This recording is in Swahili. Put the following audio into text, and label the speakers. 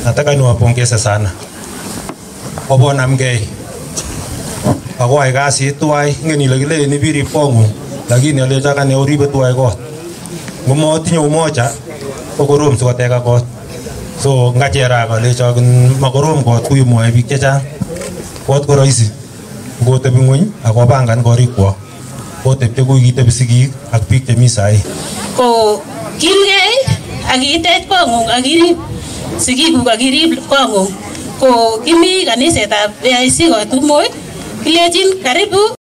Speaker 1: Nataka niwapongeze sana. Obonamgei. Akwai kasit tuwai, ingen ile kile ni birip kong'ung, lakini alecha kane oribe tuwai kot. Ngomotinye umoja, ko korom sikoteka kot. So ngachera kalecha makorom kot kuyu mwoe biik chechang. Kot ko rahisi. Ngotebi ng'weny akopangan korikwok. Kotepche kuyu kitebi sigik ak biik chemi sahi.
Speaker 2: Ko kilgei akitech kong'ung akirib sigikuk akirib kong'ung. Ko kimi kanisetab AIC Kotumoy, kilejin karibu.